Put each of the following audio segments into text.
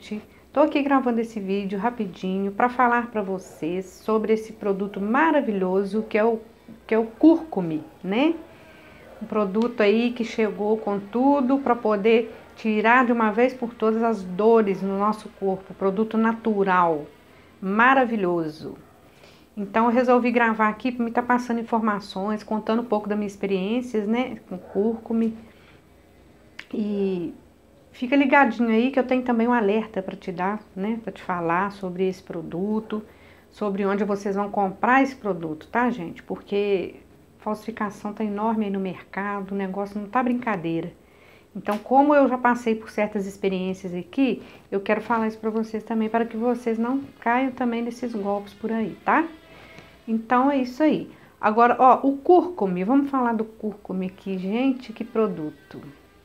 gente, tô aqui gravando esse vídeo rapidinho para falar para vocês sobre esse produto maravilhoso que é o cúrcumi, né? Um produto aí que chegou com tudo para poder tirar de uma vez por todas as dores no nosso corpo, produto natural, maravilhoso. Então eu resolvi gravar aqui para me estar passando informações, contando um pouco das minhas experiências, né, com cúrcumi. E fica ligadinho aí que eu tenho também um alerta para te dar, né, para te falar sobre esse produto, sobre onde vocês vão comprar esse produto, tá, gente? Porque falsificação tá enorme aí no mercado, o negócio não tá brincadeira. Então, como eu já passei por certas experiências aqui, eu quero falar isso para vocês também, para que vocês não caiam também nesses golpes por aí, tá? Então, é isso aí. Agora, ó, o cúrcumi, vamos falar do cúrcumi aqui, gente, que produto.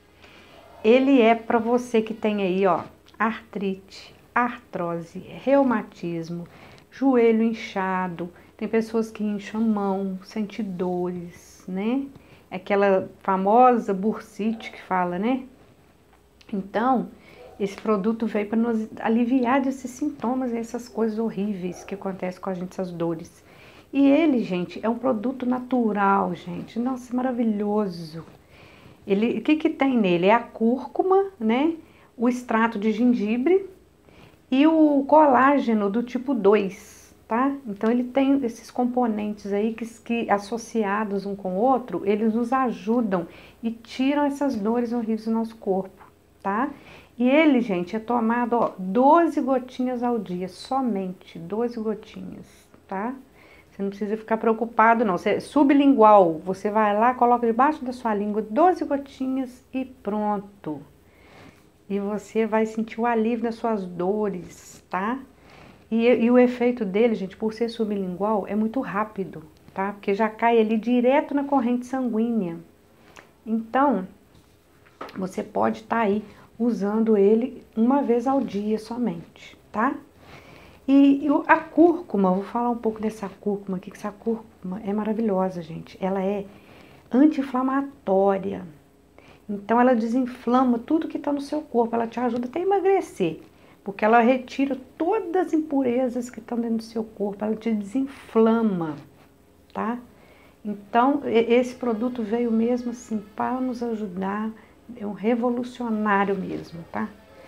Ele é para você que tem aí, ó, artrite, artrose, reumatismo, joelho inchado, tem pessoas que incham a mão, sente dores, né? Aquela famosa bursite que fala, né? Então, esse produto veio para nos aliviar desses sintomas, essas coisas horríveis que acontecem com a gente, essas dores. E ele, gente, é um produto natural, gente. Nossa, maravilhoso. Ele, o que que tem nele? É a cúrcuma, né? O extrato de gengibre e o colágeno do tipo 2, tá? Então ele tem esses componentes aí que associados um com o outro, eles nos ajudam e tiram essas dores horríveis do nosso corpo, tá? E ele, gente, é tomado, ó, 12 gotinhas ao dia, somente 12 gotinhas, tá? Você não precisa ficar preocupado, não. Você, sublingual, você vai lá, coloca debaixo da sua língua 12 gotinhas e pronto. E você vai sentir o alívio das suas dores, tá? E o efeito dele, gente, por ser sublingual, é muito rápido, tá? Porque já cai ali direto na corrente sanguínea. Então, você pode estar aí usando ele uma vez ao dia somente, tá? E a cúrcuma, vou falar um pouco dessa cúrcuma aqui, que essa cúrcuma é maravilhosa, gente. Ela é anti-inflamatória. Então ela desinflama tudo que está no seu corpo, ela te ajuda até a emagrecer, porque ela retira todas as impurezas que estão dentro do seu corpo, ela te desinflama, tá? Então esse produto veio mesmo assim para nos ajudar, é um revolucionário mesmo, tá?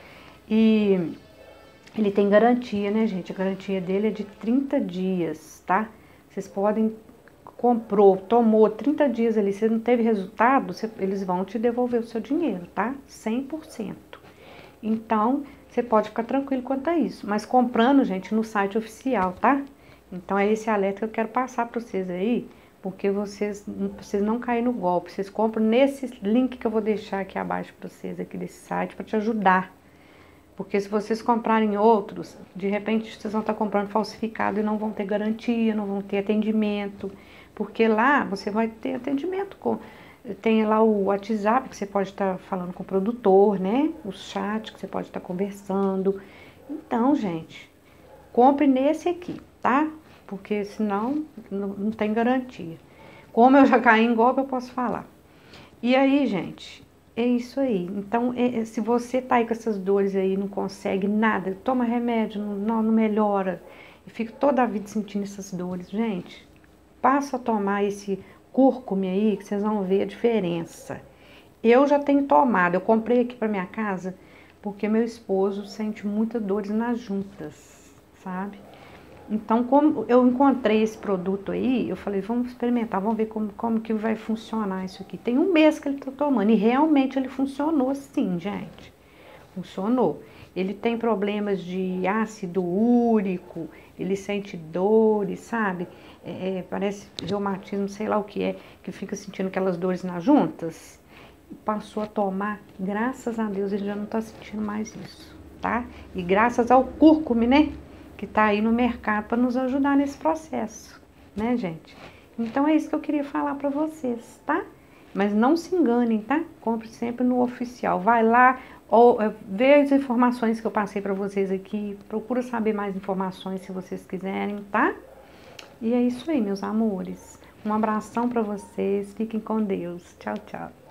E ele tem garantia, né, gente? A garantia dele é de 30 dias, tá? Vocês podem, comprou, tomou 30 dias ali, você não teve resultado, eles vão te devolver o seu dinheiro, tá? 100%. Então, você pode ficar tranquilo quanto a isso. Mas comprando, gente, no site oficial, tá? Então, é esse alerta que eu quero passar para vocês aí, porque vocês não caírem no golpe. Vocês compram nesse link que eu vou deixar aqui abaixo para vocês, aqui desse site, para te ajudar. Porque se vocês comprarem outros, de repente vocês vão estar comprando falsificado e não vão ter garantia, não vão ter atendimento. Porque lá você vai ter atendimento tem lá o WhatsApp que você pode estar falando com o produtor, né? O chat que você pode estar conversando. Então, gente, compre nesse aqui, tá? Porque senão não tem garantia. Como eu já caí em golpe, eu posso falar. E aí, gente, é isso aí. Então, se você tá aí com essas dores aí, não consegue nada, toma remédio, não melhora, e fica toda a vida sentindo essas dores, gente, passa a tomar esse cúrcumi aí, que vocês vão ver a diferença. Eu já tenho tomado, eu comprei aqui para minha casa, porque meu esposo sente muitas dores nas juntas, sabe? Então, como eu encontrei esse produto aí, eu falei, vamos experimentar, vamos ver como que vai funcionar isso aqui. Tem um mês que ele tá tomando e realmente ele funcionou sim, gente. Funcionou. Ele tem problemas de ácido úrico, ele sente dores, sabe? Parece reumatismo, sei lá o que é, que fica sentindo aquelas dores nas juntas. Passou a tomar, graças a Deus, ele já não tá sentindo mais isso, tá? E graças ao cúrcumi, né? Que tá aí no mercado para nos ajudar nesse processo, né, gente? Então é isso que eu queria falar para vocês, tá? Mas não se enganem, tá? Compre sempre no oficial. Vai lá, ou vê as informações que eu passei para vocês aqui. Procura saber mais informações se vocês quiserem, tá? E é isso aí, meus amores. Um abração para vocês. Fiquem com Deus. Tchau, tchau.